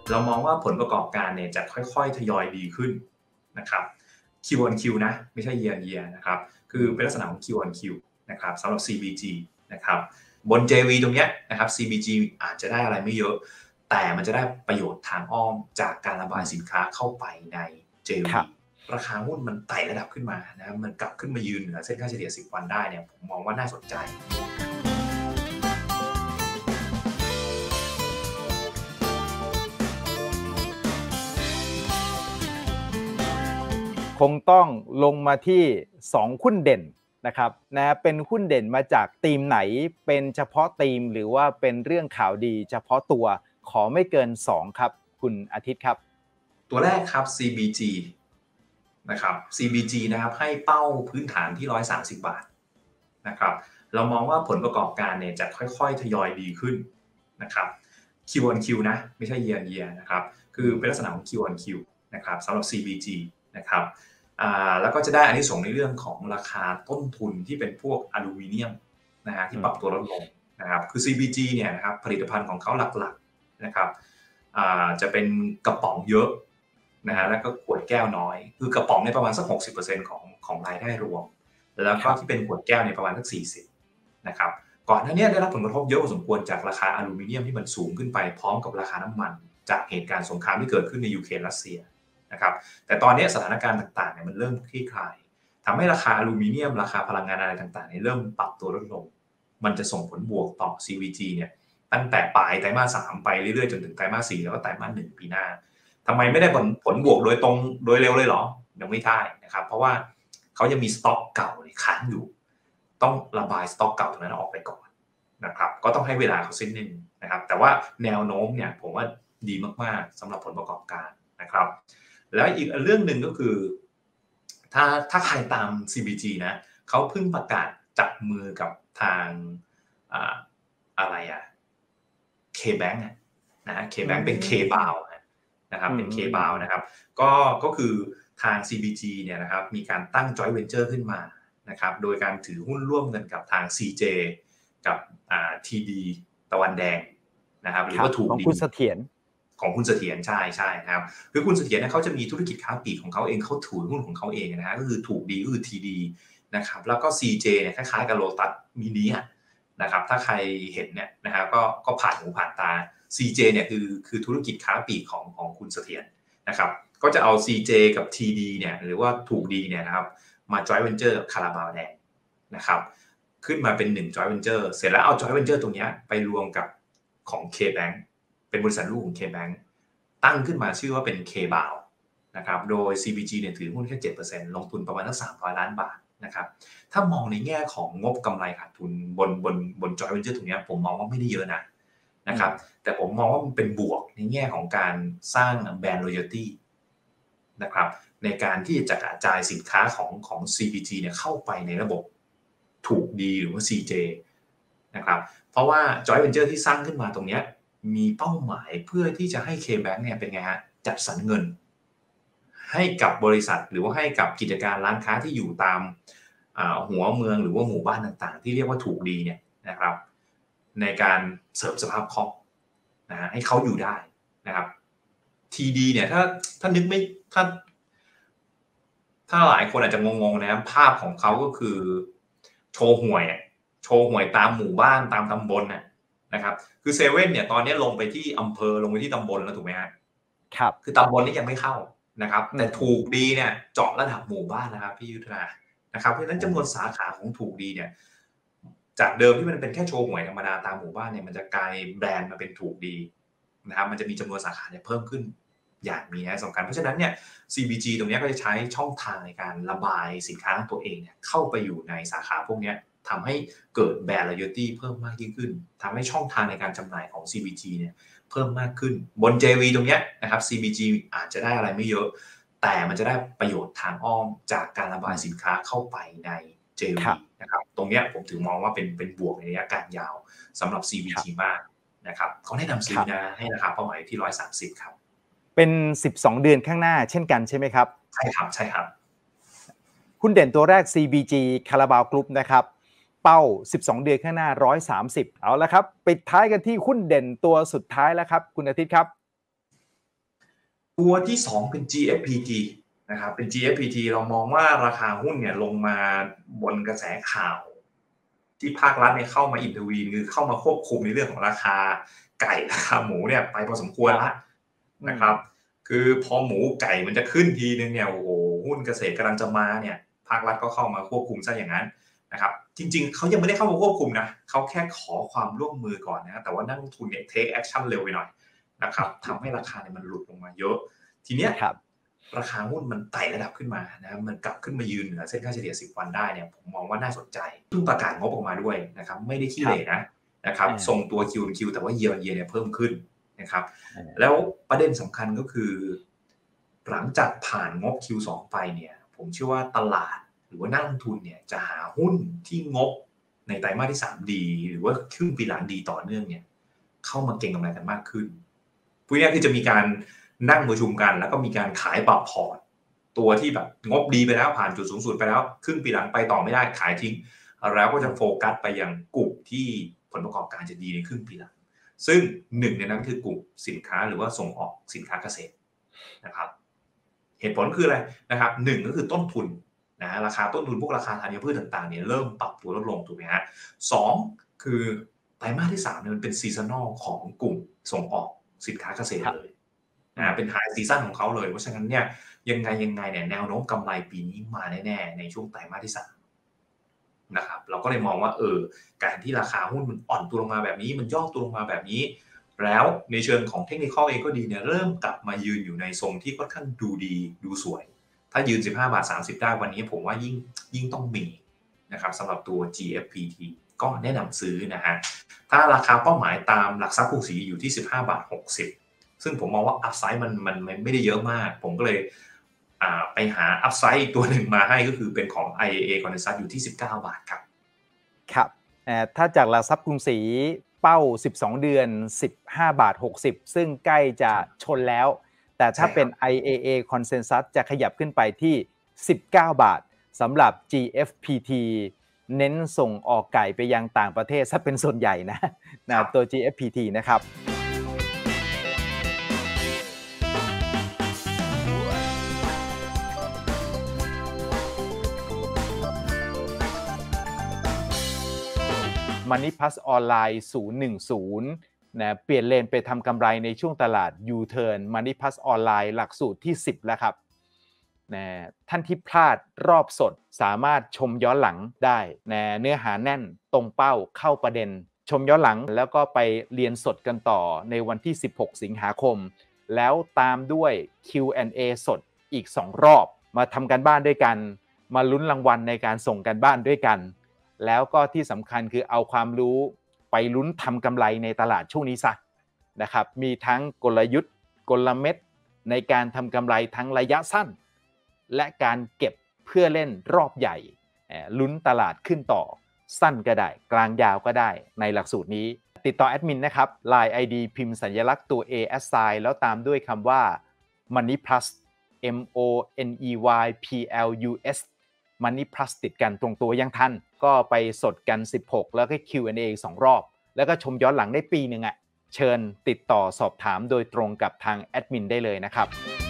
เรามองว่าผลประกอบการเนี่ยจะค่อยๆทยอยดีขึ้นนะครับ Q-on-Q นะไม่ใช่ year on year นะครับคือเป็นลักษณะของ Q-on-Q นะครับสำหรับ CBG นะครับบน JV ตรงนี้นะครับ CBG อาจจะได้อะไรไม่เยอะแต่มันจะได้ประโยชน์ทางอ้อมจากการระบายสินค้าเข้าไปใน JV ราคาหุ้นมันไต่ระดับขึ้นมานะมันกลับขึ้นมายืนเหนือเส้นค่าเฉลี่ย10วันได้เนี่ยผมมองว่าน่าสนใจคงต้องลงมาที่2หุ้นเด่นนะครับนะเป็นหุ้นเด่นมาจากธีมไหนเป็นเฉพาะธีมหรือว่าเป็นเรื่องข่าวดีเฉพาะตัวขอไม่เกิน2ครับคุณอาทิตย์ครับตัวแรกครับ CBG นะครับ CBG นะครับให้เป้าพื้นฐานที่130 บาทนะครับเรามองว่าผลประกอบการเนี่ยจะค่อยๆทยอยดีขึ้นนะครับ Q-on-Q นะไม่ใช่ year on year นะครับคือเป็นลักษณะของ Q-on-Q นะครับสำหรับ CBG นะครับแล้วก็จะได้อานิสงส์ในเรื่องของราคาต้นทุนที่เป็นพวกอลูมิเนียมนะฮะที่ปรับตัวลดลงนะครับคือ CBG เนี่ยนะครับผลิตภัณฑ์ของเขาหลักๆนะครับจะเป็นกระป๋องเยอะนะฮะแล้วก็ขวดแก้วน้อยคือกระป๋องในประมาณสัก 60% ของรายได้รวมแล้วก็ที่เป็นขวดแก้วในประมาณสัก 40 นะครับก่อนหน้านี้ได้รับผลกระทบเยอะพอสมควรจากราคาอลูมิเนียมที่มันสูงขึ้นไปพร้อมกับราคาน้ำมันจากเหตุการณ์สงครามที่เกิดขึ้นในยูเครนรัสเซียนะครับแต่ตอนนี้สถานการณ์ต่างๆเนี่ยมันเริ่มคลี่คลายทำให้ราคาอลูมิเนียมราคาพลังงานอะไรต่างๆเนี่ยเริ่มปรับตัวลดลงมันจะส่งผลบวกต่อ CVG เนี่ยตั้งแต่ปลายไตรมาส 3ไปเรื่อยๆจนถึงไตรมาส 4แล้วก็ไตรมาส 1ปีหน้าทำไมไม่ได้ผลบวกโดยตรงโดยเร็วเลยเหรอยังไม่ได้นะครับเพราะว่าเขายังมีสต็อกเก่าค้างอยู่ต้องระบายสต็อกเก่าตรงนั้นออกไปก่อนนะครับก็ต้องให้เวลาเขาสิ้นนึงนะครับแต่ว่าแนวโน้มเนี่ยผมว่าดีมากๆสำหรับผลประกอบการนะครับแล้วอีกเรื่องหนึ่งก็คือถ้าใครตาม CBG นะเขาเพิ่งประกาศจับมือกับทางอะไรK-Bank นะ K-Bank เป็น K-Bow นะครับเป็น K-Bow นะครับก็คือทาง CBG เนี่ยนะครับมีการตั้ง Joint Venture ขึ้นมานะครับโดยการถือหุ้นร่วมกันกับทาง CJ กับTD ตะวันแดงนะครับหรือว่าถูกดีของคุณเสถียรใช่นะครับคือคุณเสถียรเนี่ยเขาจะมีธุรกิจค้าปลีกของเขาเองเขาถือหุ้นของเขาเองนะฮะก็คือถูกดีก็คือ TD นะครับแล้วก็ CJ เนี่ยคล้ายๆกับโลตัสมินินะครับถ้าใครเห็นเนี่ยนะครับก็ผ่านหูผ่านตา CJ เนี่ยคือธุรกิจค้าปลีกของคุณเสถียรนะครับก็จะเอา CJ กับ TD เนี่ยหรือว่าถูกดีเนี่ยนะครับมา Joint Venture กับคาราบาวแดงนะครับขึ้นมาเป็น1 Joint Venture เสร็จแล้วเอา Joint Venture ตรงนี้ไปรวมกับของ K-Bank เป็นบริษัทลูกของ K-Bank ตั้งขึ้นมาชื่อว่าเป็น K-Bow นะครับโดย CBG เนี่ยถือหุ้นแค่ 7% ลงทุนประมาณสัก300 ล้านบาทนะครับถ้ามองในแง่ของงบกำไรขาดทุนบน Joint Venture ตรงนี้ผมมองว่าไม่ได้เยอะนะครับแต่ผมมองว่ามันเป็นบวกในแง่ของการสร้างแบรนด์ loyalty นะครับในการที่จะกระจายสินค้าของ CBG เนี่ยเข้าไปในระบบถูกดีหรือว่า CJ นะครับเพราะว่า Joint Venture ที่สร้างขึ้นมาตรงนี้มีเป้าหมายเพื่อที่จะให้ K-Bank เนี่ยเป็นไงฮะจัดสรรเงินให้กับบริษัทหรือว่าให้กับกิจการร้านค้าที่อยู่ตามหัวเมืองหรือว่าหมู่บ้านต่างๆที่เรียกว่าถูกดีเนี่ยนะครับในการเสริมสภาพคล่องนะให้เขาอยู่ได้นะครับ TD เนี่ยถ้านึกไม่ถ้าหลายคนอาจจะงงๆนะครับภาพของเขาก็คือโชว์หวยตามหมู่บ้านตามตำบลนะครับคือเซเว่นเนี่ยตอนนี้ลงไปที่อำเภอลงไปที่ตำบลแล้วถูกไหมครับคือตำบลนี่ยังไม่เข้านะครับแต่ถูกดีเนี่ยเจาะระดับหมู่บ้านนะครับพี่ยุทธนานะครับเพราะฉะนั้นจำนวนสาขาของถูกดีเนี่ยจากเดิมที่มันเป็นแค่โชว์หวยธรรมดาตามหมู่บ้านเนี่ยมันจะกลายแบรนด์มาเป็นถูกดีนะครับมันจะมีจำนวนสาขาเนี่ยเพิ่มขึ้นอย่างมีนัยสำคัญเพราะฉะนั้นเนี่ย CBG ตรงนี้ก็จะใช้ช่องทางในการระบายสินค้าของตัวเองเนี่ยเข้าไปอยู่ในสาขาพวกนี้ทำให้เกิดแบรนด์ loyalty เพิ่มมากยิ่งขึ้นทำให้ช่องทางในการจำหน่ายของ CBG เนี่ยเพิ่มมากขึ้นบน JV ตรงนี้นะครับ CBG อาจจะได้อะไรไม่เยอะแต่มันจะได้ประโยชน์ทางอ้อมจากการระบายสินค้าเข้าไปใน JV นะครับตรงนี้ผมถือมองว่าเป็นบวกในระยะการยาวสำหรับ CBG มากนะครับเขาแนะนำซื้อนะให้ราคาเป้าหมายที่130ครับเป็น12เดือนข้างหน้าเช่นกันใช่ไหมครับใช่ครับหุ้นเด่นตัวแรก CBG คาราบาวกรุ๊ปนะครับเป้า12เดือนข้างหน้า130เอาละครับปิดท้ายกันที่หุ้นเด่นตัวสุดท้ายแล้วครับคุณอาทิตย์ครับตัวที่2เป็น GFPT นะครับเป็น GFPT เรามองว่าราคาหุ้นเนี่ยลงมาบนกระแสข่าวที่ภาครัฐเนี่ยเข้ามาอินเทอร์วีนคือเข้ามาควบคุมในเรื่องของราคาไก่ราคาหมูเนี่ยไปพอสมควรแล้วนะครับคือพอหมูไก่มันจะขึ้นทีนึงเนี่ยโอ้โหหุ้นเกษตรกำลังจะมาเนี่ยภาครัฐก็เข้ามาควบคุมซะอย่างนั้นนะครับจริงๆเขายังไม่ได้เข้ามาควบคุมนะเขาแค่ขอความร่วมมือก่อนนะแต่ว่านักลงทุนเนี่ย take action เร็วไปหน่อยนะครับทำให้ราคาเนี่ยมันหลุดลงมาเยอะทีเนี้ยราคาหุ้นมันไต่ระดับขึ้นมานะมันกลับขึ้นมายืนเหนือเส้นค่าเฉลี่ย10 วันได้เนี่ยผมมองว่าน่าสนใจเพิ่งประกาศงบออกมาด้วยนะครับไม่ได้ขี้เหร่นะครับทรงตัว Q1Q แต่ว่า Year on Year เนี่ยเพิ่มขึ้นนะครับแล้วประเด็นสำคัญก็คือหลังจากผ่านงบ Q2 ไปเนี่ยผมเชื่อว่าตลาดหรือว่านักลงทุนเนี่ยจะหาหุ้นที่งบในไตรมาสที่3ดีหรือว่าครึ่งปีหลังดีต่อเนื่องเนี่ยเข้ามาเก็งกำไรกันมากขึ้นพูดง่ายๆคือจะมีการนั่งประชุมกันแล้วก็มีการขายปรับพอร์ตตัวที่แบบงบดีไปแล้วผ่านจุดสูงสุดไปแล้วครึ่งปีหลังไปต่อไม่ได้ขายทิ้งแล้วก็จะโฟกัสไปยังกลุ่มที่ผลประกอบการจะดีในครึ่งปีหลังซึ่งหนึ่งในนั้นคือกลุ่มสินค้าหรือว่าส่งออกสินค้าเกษตรนะครับเหตุผลคืออะไรนะครับหนึ่งก็คือต้นทุนนะราคาต้นทุนพวกราคาธัญพืชต่างๆเนี่ยเริ่มปรับตัวลดลงถูกไหมฮะสองคือไตรมาสที่3เนี่ยมันเป็นซีซันอลของกลุ่มส่งออกสินค้าเกษตรเลยเป็นไฮซีซั่นของเขาเลยเพราะฉะนั้นเนี่ยยังไงเนี่ยแนวโน้มกำไรปีนี้มาแน่ๆในช่วงไตรมาสที่3นะครับเราก็เลยมองว่าการที่ราคาหุ้นมันอ่อนตัวลงมาแบบนี้มันย่อตัวลงมาแบบนี้แล้วในเชิงของเทคนิคเองก็ดีเนี่ยเริ่มกลับมายืนอยู่ในทรงที่ค่อนข้างดูดีดูสวยถ้ายืน15.30 ได้วันนี้ผมว่ายิ่งต้องมีนะครับสำหรับตัว GFPT ก็แนะนำซื้อนะฮะถ้าราคาเป้าหมายตามหลักทรัพย์กรุงศรีอยู่ที่15.60 ซึ่งผมมองว่าอัพไซด์มันไม่ได้เยอะมากผมก็เลยไปหาอัพไซด์อีกตัวหนึ่งมาให้ก็คือเป็นของ IAA Condensate อยู่ที่19 บาทครับครับถ้าจากหลักทรัพย์กรุงศรีเป้า12 เดือน15.60 ซึ่งใกล้จะชนแล้วแต่ถ้าเป็น IAA Consensus จะขยับขึ้นไปที่19 บาทสำหรับ GFPT เน้นส่งออกไก่ไปยังต่างประเทศซะเป็นส่วนใหญ่นะตัว GFPT นะครับMoney Plus ออนไลน์010นะเปลี่ยนเลนไปทำกำไรในช่วงตลาด U-turn Money Plus ออนไลน์หลักสูตรที่10แล้วครับนะท่านที่พลาดรอบสดสามารถชมย้อนหลังได้นะเนื้อหาแน่นตรงเป้าเข้าประเด็นชมย้อนหลังแล้วก็ไปเรียนสดกันต่อในวันที่16 สิงหาคมแล้วตามด้วย Q&A สดอีก2 รอบมาทำกันบ้านด้วยกันมาลุ้นรางวัลในการส่งกันบ้านด้วยกันแล้วก็ที่สำคัญคือเอาความรู้ไปลุ้นทำกำไรในตลาดช่วงนี้ซะนะครับมีทั้งกลยุทธ์กลเม็ดในการทำกำไรทั้งระยะสั้นและการเก็บเพื่อเล่นรอบใหญ่ลุ้นตลาดขึ้นต่อสั้นก็ได้กลางยาวก็ได้ในหลักสูตรนี้ติดต่อแอดมินนะครับ Line ID พิมพ์สัญลักษณ์ตัว A @ แล้วตามด้วยคำว่า Money Plus MONEYPLUS Money Plus ติดกันตรงตัวยังทันก็ไปสดกัน16แล้วก็ Q&A อีก2 รอบแล้วก็ชมย้อนหลังได้ปีนึงเชิญติดต่อสอบถามโดยตรงกับทางแอดมินได้เลยนะครับ